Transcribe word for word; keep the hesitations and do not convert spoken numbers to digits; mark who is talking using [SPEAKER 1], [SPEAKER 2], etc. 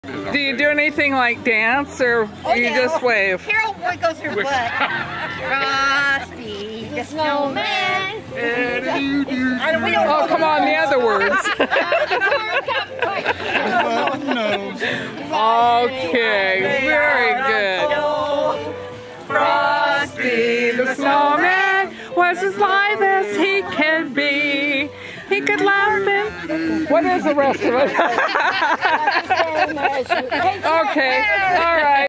[SPEAKER 1] Do you do anything like dance, or
[SPEAKER 2] Oh,
[SPEAKER 1] you
[SPEAKER 2] yeah.
[SPEAKER 1] just wave?
[SPEAKER 2] Carol wiggles her butt. Frosty the snowman. I don't, we don't
[SPEAKER 1] Oh, come on, the other words. Okay, very good. Frosty the snowman was as live as he can be. He could laugh and... What is the rest of it? Okay, all right.